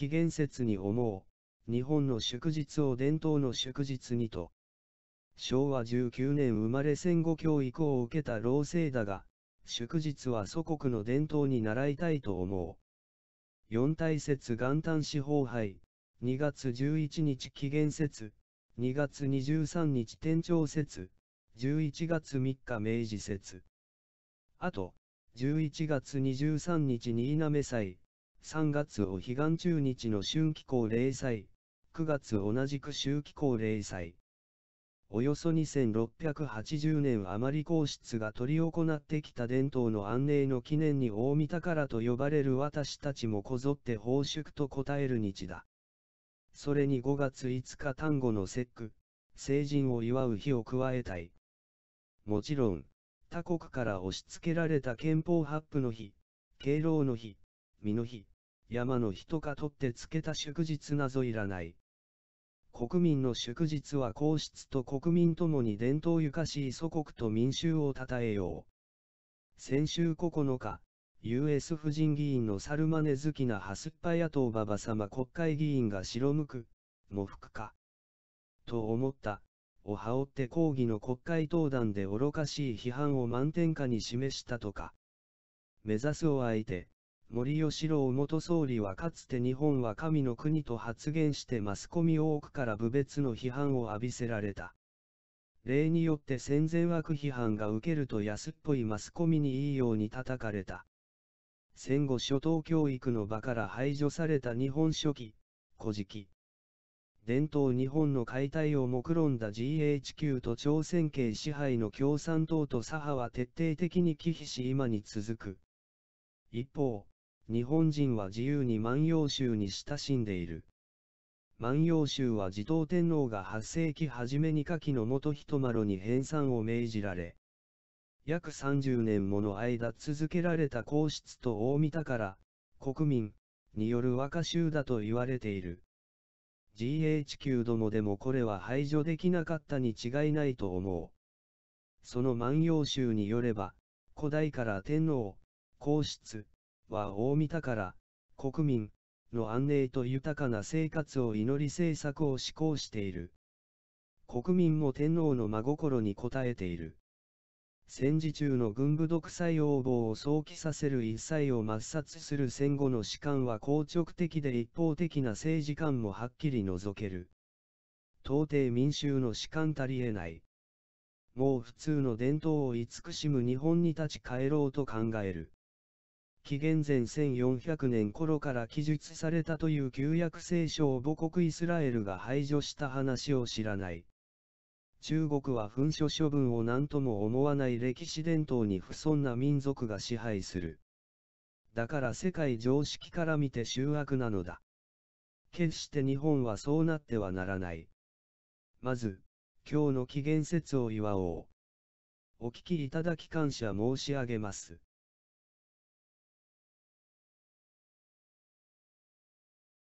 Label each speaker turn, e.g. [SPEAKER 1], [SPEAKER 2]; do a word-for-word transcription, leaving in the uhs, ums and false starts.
[SPEAKER 1] 紀元節に思う、日本の祝日を伝統の祝日にと。しょうわじゅうきゅうねん生まれ戦後教育を受けた老成だが、祝日は祖国の伝統に習いたいと思う。四大節元旦四宝杯、にがつじゅういちにち紀元節、にがつにじゅうさんにち天長節、じゅういちがつみっか明治節。あと、じゅういちがつにじゅうさんにち新滑祭、さんがつお彼岸中日の春季皇霊祭、くがつ同じく秋季皇霊祭。およそにせんろっぴゃくはちじゅうねん余り皇室が執り行ってきた伝統の安寧の記念に大御宝と呼ばれる私たちもこぞって奉祝と答える日だ。それにごがついつか端午の節句、成人を祝う日を加えたい。もちろん、他国から押し付けられた憲法発布の日、敬老の日、実の日、山の日とか取ってつけた祝日なぞいらない。国民の祝日は皇室と国民ともに伝統ゆかしい祖国と民衆を称えよう。先週ここのか、ユーエス 婦人議員のサルマネ好きなハスッパ野党馬場様国会議員が白むく、喪服か。と思った、を羽織って抗議の国会登壇で愚かしい批判を満点下に示したとか。目指すお相手。森喜朗元総理はかつて日本は神の国と発言してマスコミ多くから侮蔑の批判を浴びせられた。例によって戦前悪批判が受けると安っぽいマスコミにいいように叩かれた。戦後初等教育の場から排除された日本書紀、古事記。伝統日本の解体を目論んだ ジーエイチキュー と朝鮮系支配の共産党と左派は徹底的に忌避し今に続く。一方、日本人は自由に万葉集に親しんでいる。万葉集は持統天皇がはっせいき初めに下記の元人麻呂に編纂を命じられ、約さんじゅうねんもの間続けられた皇室と大御宝、国民、による和歌集だと言われている。ジーエイチキュー どもでもこれは排除できなかったに違いないと思う。その万葉集によれば、古代から天皇、皇室、は大御宝、国民、の安寧と豊かな生活を祈り政策を施行している。国民も天皇の真心に応えている。戦時中の軍部独裁横暴を想起させる一切を抹殺する戦後の史観は硬直的で一方的な政治観もはっきり除ける。到底民衆の史観足りえない。もう普通の伝統を慈しむ日本に立ち返ろうと考える。紀元前せんよんひゃくねん頃から記述されたという旧約聖書を母国イスラエルが排除した話を知らない。中国は焚書処分を何とも思わない歴史伝統に不遜な民族が支配する。だから世界常識から見て醜悪なのだ。決して日本はそうなってはならない。まず、今日の紀元節を祝おう。お聞きいただき感謝申し上げます。